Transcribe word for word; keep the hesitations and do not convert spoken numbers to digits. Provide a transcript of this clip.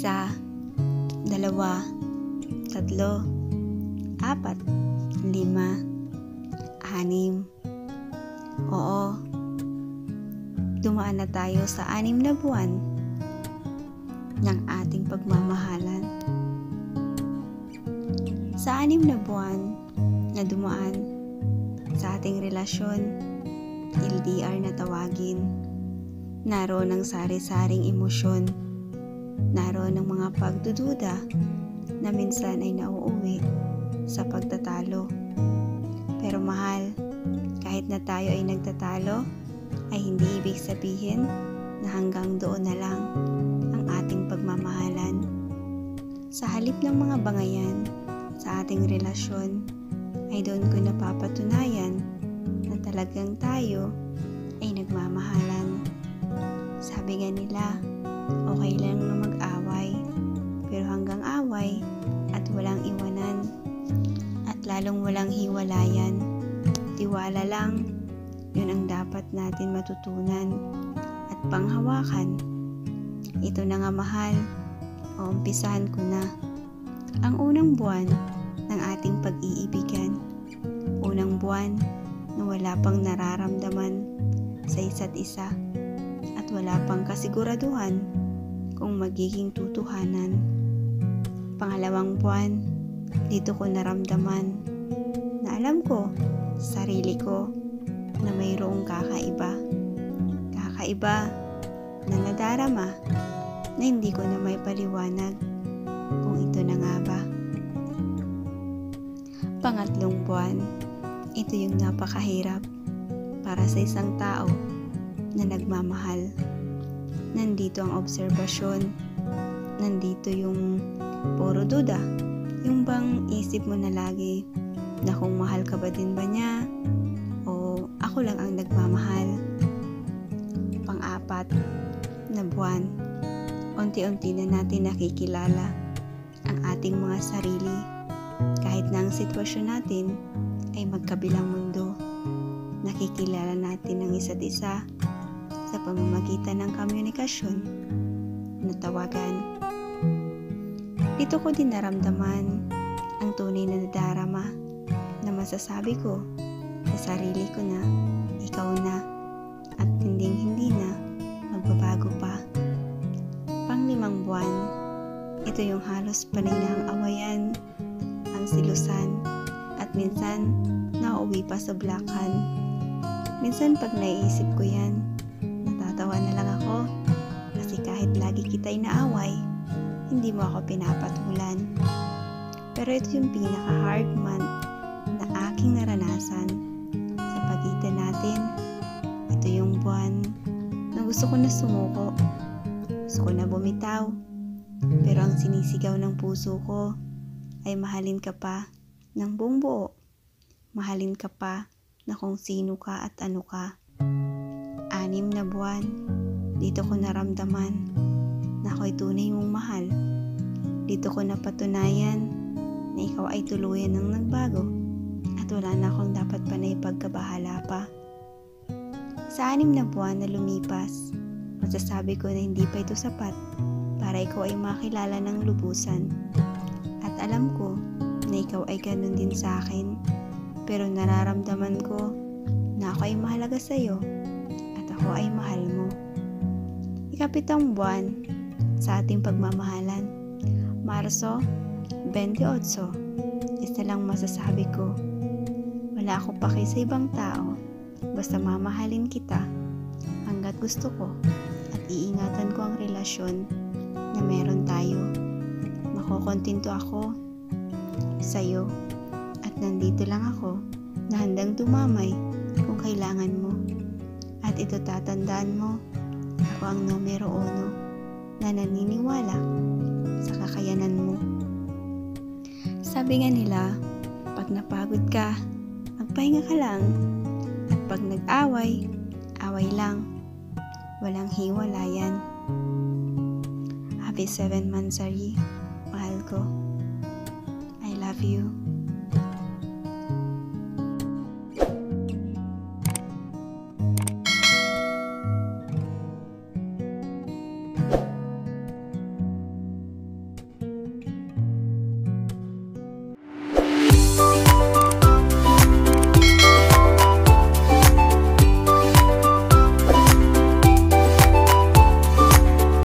Isa, dalawa, tatlo, apat, lima, anim. Oo, dumaan na tayo sa anim na buwan ng ating pagmamahalan. Sa anim na buwan na dumaan sa ating relasyon, L D R na tawagin, naroon ang sari-saring emosyon, naroon ang mga pagdududa na minsan ay nauuwi sa pagtatalo. Pero mahal, kahit na tayo ay nagtatalo, ay hindi ibig sabihin na hanggang doon na lang ang ating pagmamahalan. Sa halip ng mga bangayan sa ating relasyon, ay doon ko napapatunayan na talagang tayo ay nagmamahalan. Sabi nga nila, okay lang na mag-away, pero hanggang away at walang iwanan, at lalong walang hiwalayan. Tiwala lang, yun ang dapat natin matutunan at panghawakan. Ito na nga mahal, o umpisahan ko na ang unang buwan ng ating pag-iibigan. Unang buwan na wala pang nararamdaman sa isa't isa at wala pang kasiguraduhan kung magiging tutuhanan. Pangalawang buwan, dito ko naramdaman na alam ko sa sarili ko na mayroong kakaiba. Kakaiba na nadarama na hindi ko na may paliwanag kung ito na nga ba. Pangatlong buwan, ito yung napakahirap para sa isang tao na nagmamahal. Nandito ang obserbasyon, nandito yung puro duda, yung bang isip mo na lagi na kung mahal ka ba din ba niya o ako lang ang nagmamahal. Pang-apat na buwan, unti-unti na natin nakikilala ang ating mga sarili kahit na ang sitwasyon natin ay magkabilang mundo. Nakikilala natin ang isa't isa sa pamamagitan ng komunikasyon na tawagan. Dito ko din naramdaman ang tunay na nadarama na masasabi ko sa sarili ko na ikaw na at hinding hindi na magbabago pa. Panglimang buwan, ito yung halos panay na ang awayan, ang silusan, at minsan nauwi pa sa blakan. Minsan pag naiisip ko yan, natatawa na lang ako kasi kahit lagi kita'y naaway, hindi mo ako pinapatulan. Pero ito yung pinaka-hard month na aking naranasan sa pagitan natin. Ito yung buwan na gusto ko na sumuko, gusto ko na bumitaw, pero ang sinisigaw ng puso ko ay mahalin ka pa ng buong buo. Mahalin ka pa na kung sino ka at ano ka. Anim na buwan, dito ko naramdaman na ako'y tunay mong mahal. Dito ko napatunayan na ikaw ay tuluyan ng nagbago at wala na akong dapat pa na ipagkabahala pa. Sa anim na buwan na lumipas, masasabi ko na hindi pa ito sapat para ikaw ay makilala ng lubusan. At alam ko na ikaw ay ganun din sa akin, pero nararamdaman ko na ako ay mahalaga sa iyo at ako ay mahal mo. Ikapitong buwan sa ating pagmamahalan, Marso twenty-eight. Isa lang masasabi ko, wala akong paki sa ibang tao, basta mamahalin kita hanggat gusto ko at iingatan ko ang relasyon na meron tayo. Makokontento ako sa iyo at nandito lang ako na handang dumamay kung kailangan mo. At ito tatandaan mo, ako ang numero uno na naniniwala sa kakayanan mo. Sabi nga nila, pag napagod ka, magpahinga ka lang. At pag nag-away, away lang. Walang hiwalayan. Happy seven monthsary, mahal ko. I love you.